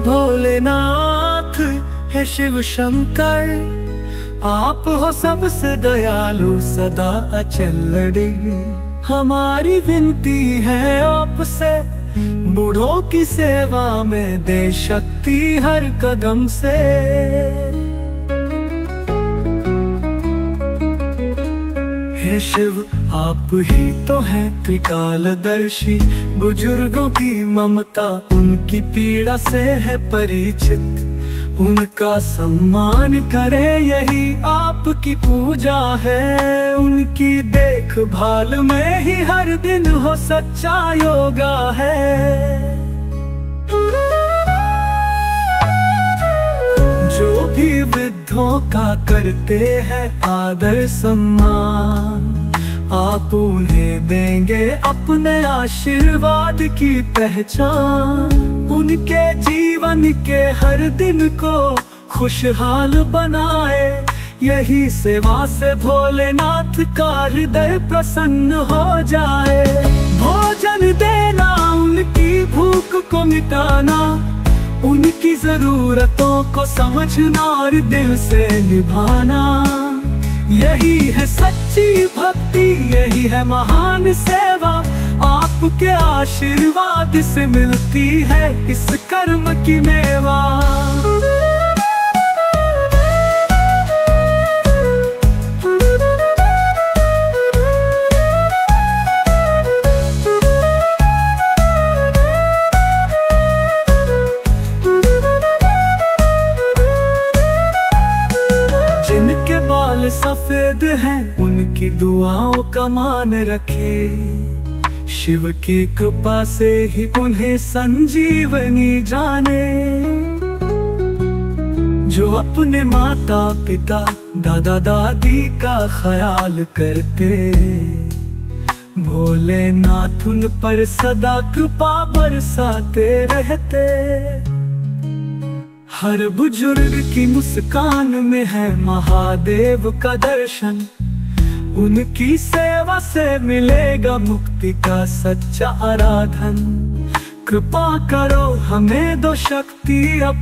भोलेनाथ है शिव शंकर, आप हो सबसे दयालु सदा अचल। हमारी विनती है आपसे, बूढ़ों की सेवा में दे शक्ति हर कदम से। हे शिव आप ही तो हैं त्रिकालदर्शी, बुजुर्गों की ममता उनकी पीड़ा से है परिचित। उनका सम्मान करे यही आपकी पूजा है, उनकी देखभाल में ही हर दिन हो सच्चा योगा है। जो भी वृद्धों का करते हैं आदर सम्मान, आप उन्हें देंगे अपने आशीर्वाद की पहचान। उनके जीवन के हर दिन को खुशहाल बनाए, यही सेवा से भोलेनाथ का हृदय प्रसन्न हो जाए। भोजन देना, उनकी भूख को मिटाना, उनकी जरूरतों को समझना और दिल से निभाना, यही है सच्ची भक्ति, यही है महान सेवा। आपके आशीर्वाद से मिलती है इस कर्म की मेवा। जिनके बाल सफेद हैं उनकी दुआओं का मान रखे, शिव की कृपा से ही उन्हें संजीवनी जाने। जो अपने माता पिता दादा दादी का ख्याल करते, भोलेनाथ उन पर सदा कृपा बरसाते रहते। हर बुजुर्ग की मुस्कान में है महादेव का दर्शन, उनकी सेवा से मिलेगा मुक्ति का सच्चा आराधन। कृपा करो हमें दो शक्ति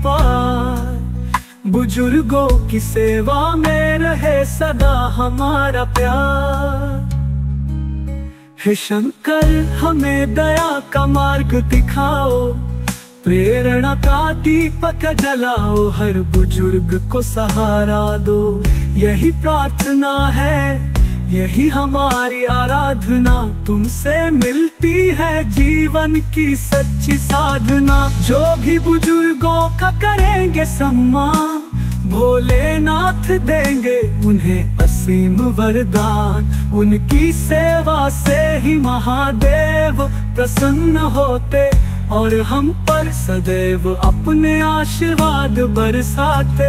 अपार, बुजुर्गों की सेवा में रहे सदा हमारा प्यार। हे शंकर हमें दया का मार्ग दिखाओ, प्रेरणा का दीपक जलाओ, हर बुजुर्ग को सहारा दो। यही प्रार्थना है, यही हमारी आराधना, तुमसे मिलती है जीवन की सच्ची साधना। जो भी बुजुर्गों का करेंगे सम्मान, भोलेनाथ देंगे उन्हें असीम वरदान। उनकी सेवा से ही महादेव प्रसन्न होते और हम पर सदैव अपने आशीर्वाद बरसाते।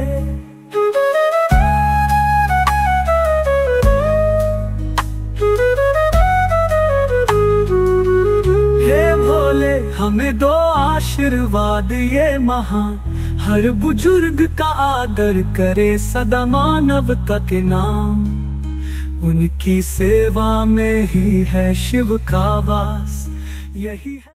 हे भोले हमें दो आशीर्वाद ये महान, हर बुजुर्ग का आदर करे सदा मानवता के नाम। उनकी सेवा में ही है शिव का वास, यही है।